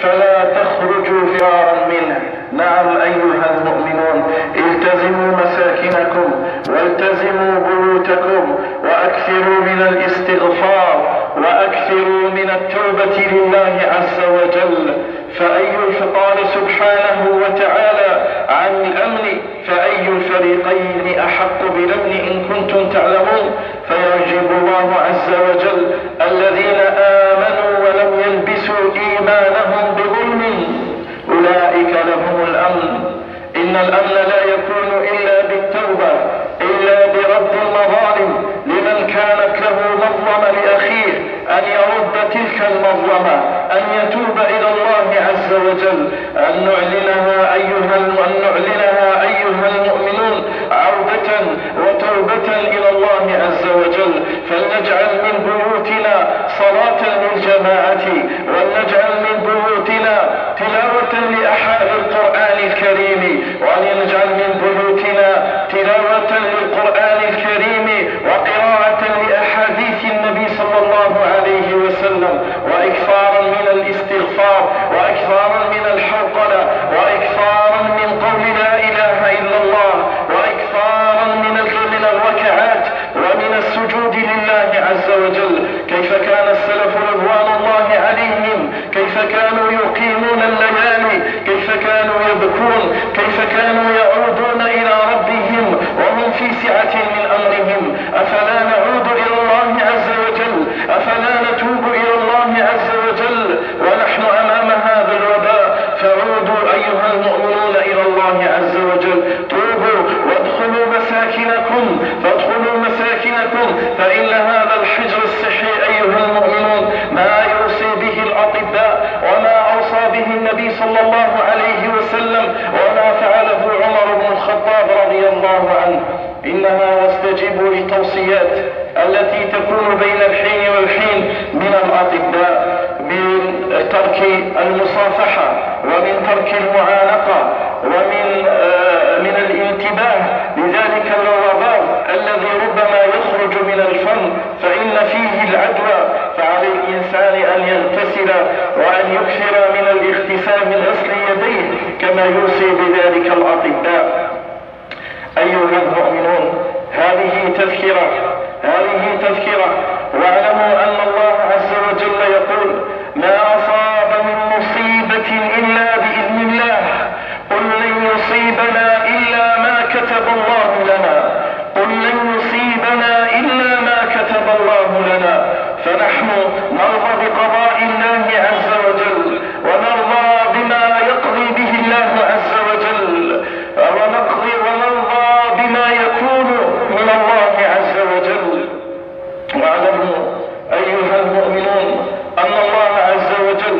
فلا تخرجوا فرارا منه. نعم أيها المؤمنون، التزموا مساكنكم والتزموا بيوتكم، وأكثروا من الاستغفار، وأكثروا من التوبة لله عز وجل. قال سبحانه وتعالى عن الأمن: فأي الفريقين أحق بالأمن إن كنتم تعلمون. فيجيب الله عز وجل: الذين آمنوا ولم يلبسوا إيمانهم بظلم أولئك لهم الأمن. إن الأمن لا يكون إلا بالتوبة، إلا برد المظالم لمن كانت له مظلمة لأخيه، أن يرد تلك المظلمة، أن يتوب إلى الله عز وجل، أن نعلنها أيها المؤمنون عودة وتوبة إلى الله عز وجل. فلنجعل من بيوتنا صلاة للجماعة، ولنجعل من بيوتنا تلاوة للقرآن الكريم، ولنجعل من بيوتنا تلاوة للقرآن الكريم وقراءة لأحاديث النبي صلى الله عليه وسلم، وإكثارا من الاستغفار، وإكثارا من الحوقلة، وإكثارا من قول لا إله إلا الله، وإكثارا من الركعات ومن السجود لله عز وجل. كيف كان السلف رضوان الله عليهم، كيف كانوا يقيمون الليالي، كيف كانوا يبكون، كيف كانوا يعودون إلى ربهم وهم في سعة من أمرهم. أفلا نعود إلى الله عز وجل؟ أفلا نتوب إلى الله عز وجل ونحن أمام هذا الوباء؟ فعودوا أيها المؤمنون إلى الله عز وجل، توبوا وادخلوا مساكنكم، فإن هذا الحجر الصحي أيها المؤمنون ما يوصي به الأطباء، وما أوصى به النبي صلى الله عليه وسلم، وما فعله عمر بن الخطاب رضي الله عنه. إنها واستجيبوا للتوصيات التي تكون بين الحين والحين من الأطباء، من ترك المصافحة، ومن ترك المعانقة، ومن الانتباه لذلك الوباء الذي ربما يخرج من الفم فإن فيه العدوى. فعلى الإنسان أن يغتسل وأن يكثر من الاغتسال من غسل يديه كما يوصي بذلك الأطباء. أيها المؤمنون، هذه تذكرة، واعلموا أن الله عز وجل يقول: ما أصاب من مصيبة إلا بإذن الله، قل لن يصيبنا إلا ما كتب الله لنا، فنحن نرضى بقضاء الله عز وجل، ونرضى بما يقضي به الله عز وجل، ونرضى بما يكون من الله عز وجل. واعلموا أيها المؤمنون أن الله عز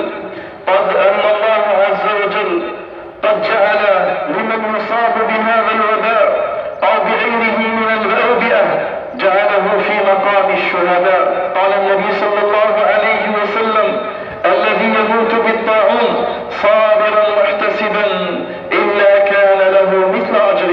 وجل قد جعل لمن يصاب بهذا الوباء أو بغيره من الأوبئة جعله في مقام الشهداء. قال النبي صلى الله عليه وسلم: الذي يموت بالطاعون صابرا محتسبا إلا كان له مثل أجر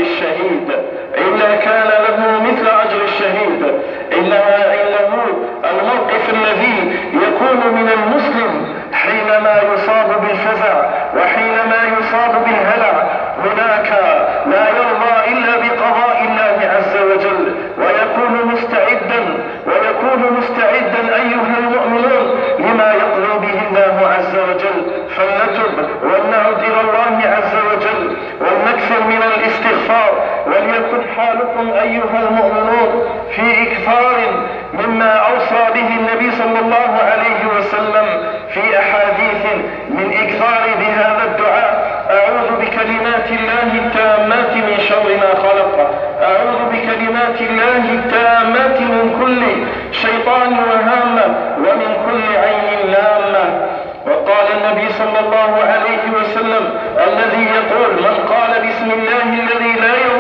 الشهيد. إنه الموقف الذي يكون من المسلم حينما يصاب بالفزع وحينما يصاب بالهلع، هناك لا يرضى إلا بقضاء الله عز وجل، ويكون مستعدا أيها المؤمنون لما يقضي به الله عز وجل. فلنتب ولنعد إلى الله عز وجل، ولنكثر من الاستغفار، وليكن حالكم أيها المؤمنون في إكثار مما أوصى به النبي صلى الله عليه وسلم في أحاديث، من إكثار بهذا الدعاء: أعوذ بكلمات الله التامات من شر ما خلق، أعوذ بكلمات الله التامات من كل شيطان وهامة، ومن كل عين لامة. وقال النبي صلى الله عليه وسلم: الذي يقول: من قال بسم الله الذي لا يضر